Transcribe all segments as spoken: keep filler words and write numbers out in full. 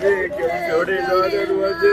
छोड़े सारे रोज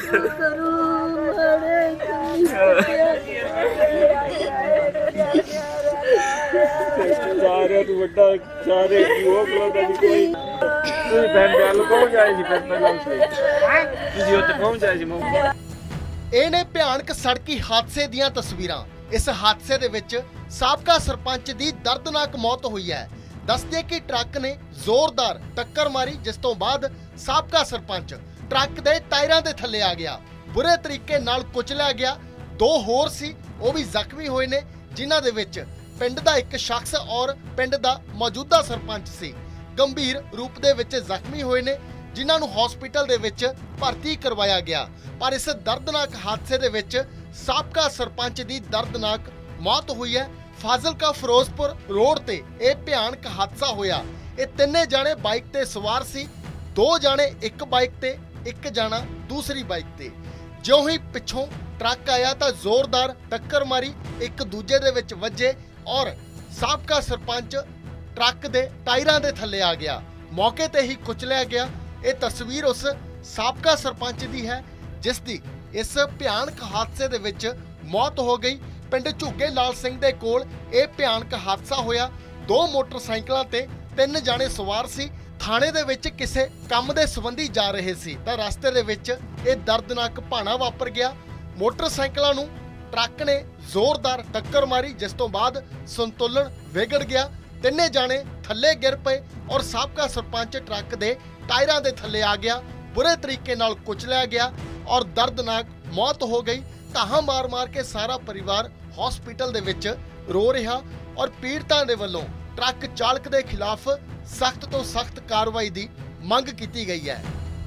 सारे तो बड़ा सारे वो लोग अभी कोई कोई बहन वालों पहुंच जाए जी फिर पहले से किसी होते पहुंच जाए जी मौके ਇਹ ਨੇ ਭਿਆਨਕ ਸੜਕੀ ਹਾਦਸੇ ਦੀਆਂ ਤਸਵੀਰਾਂ। ਇਸ ਹਾਦਸੇ ਦੇ ਵਿੱਚ ਸਾਬਕਾ ਸਰਪੰਚ ਦੀ ਦਰਦਨਾਕ ਮੌਤ ਹੋਈ ਹੈ। ਦੱਸਦੇ ਕਿ ਟਰੱਕ ਨੇ ਜ਼ੋਰਦਾਰ ਟੱਕਰ ਮਾਰੀ, ਜਿਸ ਤੋਂ ਬਾਅਦ ਸਾਬਕਾ ਸਰਪੰਚ ਟਰੱਕ ਦੇ ਟਾਇਰਾਂ ਦੇ ਥੱਲੇ ਆ ਗਿਆ, ਬੁਰੇ ਤਰੀਕੇ ਨਾਲ ਕੁਚਲਿਆ ਗਿਆ। ਦੋ ਹੋਰ ਸੀ ਉਹ ਵੀ ਜ਼ਖਮੀ ਹੋਏ ਨੇ, ਜਿਨ੍ਹਾਂ ਦੇ ਵਿੱਚ ਪਿੰਡ ਦਾ ਇੱਕ ਸ਼ਖਸ ਔਰ ਪਿੰਡ ਦਾ ਮੌਜੂਦਾ ਸਰਪੰਚ ਸੀ ਗੰਭੀਰ ਰੂਪ ਦੇ ਵਿੱਚ ਜ਼ਖਮੀ ਹੋਏ ਨੇ, ਜਿਨ੍ਹਾਂ ਨੂੰ ਹਸਪੀਟਲ ਦੇ ਵਿੱਚ ਭਰਤੀ ਕਰਵਾਇਆ ਗਿਆ। ਪਰ ਇਸ ਦਰਦਨਾਕ ਹਾਦਸੇ ਦੇ ਵਿੱਚ ਸਾਬਕਾ ਸਰਪੰਚ ਦੀ ਦਰਦਨਾਕ ਮੌਤ ਹੋਈ ਹੈ। ਫਾਜ਼ਿਲਕਾ ਫਿਰੋਜ਼ਪੁਰ ਰੋਡ ਤੇ ਇਹ ਭਿਆਨਕ ਹਾਦਸਾ ਹੋਇਆ। ਇਹ ਤਿੰਨੇ ਜਾਣੇ ਬਾਈਕ ਤੇ ਸਵਾਰ ਸੀ, ਦੋ ਜਾਣੇ ਇੱਕ ਬਾਈਕ ਤੇ, ਇੱਕ ਜਾਣਾ ਦੂਸਰੀ ਬਾਈਕ ਤੇ। ਜਿਉਂ ਹੀ ਪਿੱਛੋਂ ਟਰੱਕ ਆਇਆ ਤਾਂ ਜ਼ੋਰਦਾਰ ਟੱਕਰ ਮਾਰੀ, ਇੱਕ ਦੂਜੇ ਦੇ ਵਿੱਚ ਵੱਜੇ ਔਰ ਸਾਬਕਾ ਸਰਪੰਚ ਟਰੱਕ ਦੇ ਟਾਇਰਾਂ ਦੇ ਥੱਲੇ ਆ ਗਿਆ, ਮੌਕੇ ਤੇ ਹੀ ਕੁਚਲਿਆ ਗਿਆ। ਇਹ ਤਸਵੀਰ ਉਸ ਸਾਬਕਾ ਸਰਪੰਚ ਦੀ ਹੈ ਜਿਸ ਦੀ ਇਸ ਭਿਆਨਕ ਹਾਦਸੇ ਦੇ ਵਿੱਚ ਮੌਤ ਹੋ ਗਈ। ਪਿੰਡ ਝੁੱਗੇ ਲਾਲ ਸਿੰਘ ਦੇ ਕੋਲ ਇਹ ਭਿਆਨਕ ਹਾਦਸਾ ਹੋਇਆ। ਦੋ ਮੋਟਰਸਾਈਕਲਾਂ ਤੇ ਤਿੰਨ ਜਾਣੇ ਸਵਾਰ ਸੀ, ਥਾਣੇ ਦੇ ਵਿੱਚ ਕਿਸੇ ਕੰਮ ਦੇ ਸੰਬੰਧੀ ਜਾ ਰਹੇ ਸੀ ਤਾਂ ਰਸਤੇ ਦੇ ਵਿੱਚ ਇਹ ਦਰਦਨਾਕ ਭਾਣਾ ਵਾਪਰ ਗਿਆ। ਮੋਟਰਸਾਈਕਲਾਂ ਨੂੰ ਟਰੱਕ ਨੇ ਜ਼ੋਰਦਾਰ ਟੱਕਰ ਮਾਰੀ, ਜਿਸ ਤੋਂ ਬਾਅਦ ਸੰਤੁਲਨ ਵਿਗੜ ਗਿਆ। ਤਿੰਨੇ ਜਾਣੇ ਥੱਲੇ ਗਿਰ ਪਏ ਔਰ ਸਾਬਕਾ ਸਰਪੰਚ ਟਰੱਕ ਦੇ ਟਾਇਰਾਂ ਦੇ ਥੱਲੇ ਆ ਗਿਆ, ਬੁਰੇ ਤਰੀਕੇ ਨਾਲ ਕੁਚਲਿਆ ਗਿਆ ਔਰ ਦਰਦਨਾਕ ਮੌਤ ਹੋ ਗਈ। ਧਾਹਾਂ ਮਾਰ ਮਾਰ ਕੇ ਸਾਰਾ ਪਰਿਵਾਰ ਹਸਪੀਟਲ ਦੇ ਵਿੱਚ ਰੋ ਰਿਹਾ ਔਰ ਪੀੜਤਾਂ ਦੇ ਵੱਲੋਂ ਟਰੱਕ ਚਾਲਕ ਦੇ ਖਿਲਾਫ ਸਖਤ ਤੋਂ ਸਖਤ ਕਾਰਵਾਈ ਦੀ ਮੰਗ ਕੀਤੀ ਗਈ ਹੈ।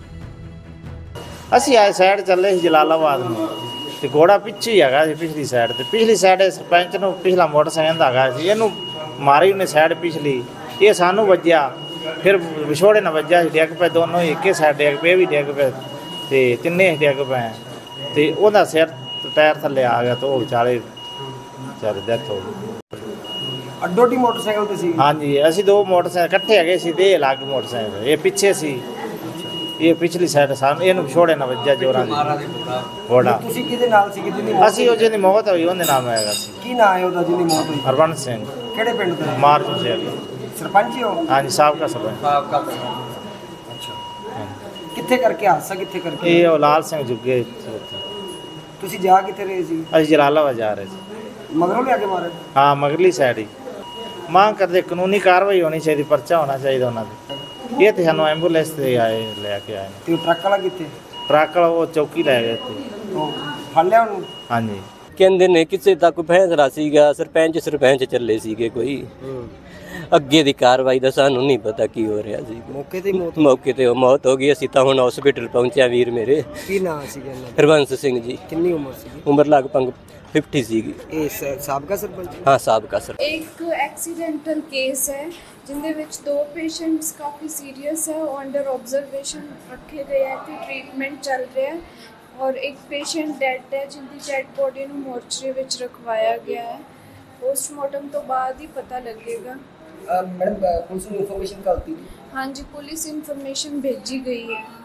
ਅਸੀਂ ਆਏ ਸਾਈਡ ਚੱਲੇ ਸੀ ਜਲਾਲਾਬਾਦ ਨੂੰ ਤੇ ਘੋੜਾ ਪਿੱਛੇ ਹੀ ਹੈਗਾ ਸੀ ਪਿਛਲੀ ਸਾਈਡ ਤੇ। ਪਿਛਲੀ ਸਾਈਡ ਸਰਪੰਚ ਨੂੰ ਪਿਛਲਾ ਮੋਟਰਸਾਈਕਲ ਹੈਗਾ ਸੀ, ਇਹਨੂੰ ਮਾਰੀ ਉਹਨੇ ਸਾਈਡ ਪਿਛਲੀ, ਇਹ ਸਾਨੂੰ ਵੱਜਿਆ, ਫਿਰ ਵਿਛੋੜੇ ਨਾਲ ਵੱਜਿਆ ਸੀ, ਡਿੱਗ ਪਏ ਦੋਨੋਂ ਹੀ ਇੱਕੇ ਸਾਈਡ ਡਿੱਗ ਪਏ, ਵੀ ਡਿੱਗ ਪਏ ਤੇ ਤਿੰਨੇ ਡਿੱਗ ਪਏ ਤੇ ਉਹਦਾ ਸਿਰ ਟਾਇਰ ਥੱਲੇ ਆ ਗਿਆ ਤੇ ਉਹ ਵਿਚਾਲੇ ਵਿਚਾਰੇ ਡੈਥ ਹੋ ਗਈ। ਅੱਡੋ ਅੱਡੀ ਮੋਟਰਸਾਈਕਲ ਤੇ ਸੀ? ਹਾਂਜੀ, ਅਸੀਂ ਦੋ ਮੋਟਰਸਾਈਕਲ ਇਕੱਠੇ ਹੈਗੇ ਸੀ ਤੇ ਇਹ ਅਲੱਗ ਮੋਟਰਸਾਈਕਲ, ਇਹ ਪਿੱਛੇ ਸੀ, ਇਹ ਪਿਛਲੀ ਸਾਈਡ ਸਾਨੂੰ ਇਹਨੂੰ ਵਿਛੋੜੇ ਨਾਲ ਵੱਜਿਆ ਜੋਰਾਂ ਦੀ ਘੋੜਾ। ਤੁਸੀਂ ਕਿਹਦੇ ਨਾਲ ਸੀ? ਕਿਹਦੀ ਮੌਤ? ਅਸੀਂ ਉਹ ਜਿਹਦੀ ਮੌਤ ਹੋਈ ਉਹਦੇ ਨਾਮ ਹੈਗਾ ਸੀ। ਕੀ ਨਾਮ ਹੈ ਉਹਦਾ ਜਿਹਦੀ ਮੌਤ ਹੋਈ? ਹਰਬੰਸ ਸਿੰਘ। ਕਿਹੜੇ ਪਿੰਡ ਤੋਂ? ਮਾਰਜੂ ਸਿੰਘ। ਸਰਪੰਚ ਹੀ ਹੋ? ਹਾਂਜੀ, ਸਾਬਕਾ ਸਰਪੰਚ। ਸਾਬਕਾ। ਅੱਛਾ, ਕਿੱਥੇ ਕਰਕੇ ਹਾਦਸਾ ਕਿੱਥੇ ਕਰਕੇ? ਇਹ ਉਹ ਲਾਲ ਸਿੰਘ ਜੁੱਗੇ। ਤੁਸੀਂ ਜਾ ਕਿੱਥੇ ਰਹੇ ਸੀ? ਅਸੀਂ ਜਲਾਲਾਬਾਦ ਜਾ ਰਹੇ ਸੀ। ਮਗਰੋਂ ਲਿਆ ਕੇ ਮਾਰੇ? ਹਾਂ, ਮਗਰਲੀ ਸਾਈਡ ਹੀ। ਮੰਗ ਕਰਦੇ ਕਾਨੂੰਨੀ ਕਾਰਵਾਈ ਹੋਣੀ ਚਾਹੀਦੀ, ਪਰਚਾ ਹੋਣਾ ਚਾਹੀਦਾ ਉਹਨਾਂ ਦੇ। ਇਹ ਤੇ ਸਾਨੂੰ ਐਂਬੂਲੈਂਸ ਤੇ ਆਏ, ਲੈ ਕੇ ਆਏ। ਤੇ ਟਰੱਕ ਵਾਲਾ ਕਿੱਥੇ? ਟਰੱਕ ਵਾਲਾ ਉਹ ਚੌਕੀ ਲੈ ਗਏ ਤੇ ਉਹ ਫੜ ਲਿਆ ਉਹਨੂੰ? ਹਾਂਜੀ। ਕਹਿੰਦੇ ਨੇ ਕਿਸੇ ਦਾ ਕੋਈ ਫੈਸਲਾ ਸੀਗਾ, ਸਰਪੰਚ ਸਰਪੰਚ ਚੱਲੇ ਸੀਗੇ ਕੋਈ, ਅੱਗੇ ਦੀ ਕਾਰਵਾਈ ਦਾ ਸਾਨੂੰ ਨਹੀਂ ਪਤਾ ਕੀ ਹੋ ਰਿਹਾ ਸੀ। ਮੌਕੇ ਤੇ ਮੌਤ? ਮੌਕੇ ਤੇ ਉਹ ਮੌਤ ਹੋ ਗਈ। ਅਸੀਂ ਤਾਂ ਹੁਣ ਹਸਪੀਟਲ ਪਹੁੰਚਿਆ ਵੀਰ ਮੇਰੇ। ਕੀ ਨਾਮ ਸੀ ਇਹਨਾਂ ਦਾ? ਹਰਬੰਸ ਸਿੰਘ ਜੀ। ਕਿੰਨੀ ਉਮਰ ਸੀ? ਉਮਰ ਲਗਭਗ फिफ्टी ਸੀਗੀ। ਇਹ ਸਾਬਕਾ ਸਰਪੰਚ? ਹਾਂ, ਸਾਬਕਾ ਸਰ। ਇੱਕ ਐਕਸੀਡੈਂਟਲ ਕੇਸ ਹੈ ਜਿੰਦੇ ਵਿੱਚ ਦੋ ਪੇਸ਼ੈਂਟਸ ਕਾਫੀ ਸੀਰੀਅਸ ਹੈ, ਉਹ ਅੰਡਰ ਆਬਜ਼ਰਵੇਸ਼ਨ ਰੱਖੇ ਗਏ ਹੈ ਤੇ ਟ੍ਰੀਟਮੈਂਟ ਚੱਲ ਰਿਹਾ ਹੈ ਔਰ ਇੱਕ ਪੇਸ਼ੈਂਟ ਡੈਡ ਹੈ ਜਿੰਦੀ ਡੈਡ ਬੋਡੀ ਨੂੰ ਮੋਰਚਰੀ ਵਿੱਚ ਰਖਵਾਇਆ ਗਿਆ ਹੈ। ਪੋਸਟਮਾਰਟਮ ਤੋਂ ਬਾਅਦ ਹੀ ਪਤਾ ਲੱਗੇਗਾ। ਮੈਡਮ ਪੁਲਿਸ ਨੂੰ ਇਨਫੋਰਮੇਸ਼ਨ ਕਰਤੀ? ਹਾਂਜੀ, ਪੁਲਿਸ ਇਨਫੋਰਮੇਸ਼ਨ भेजी गई है।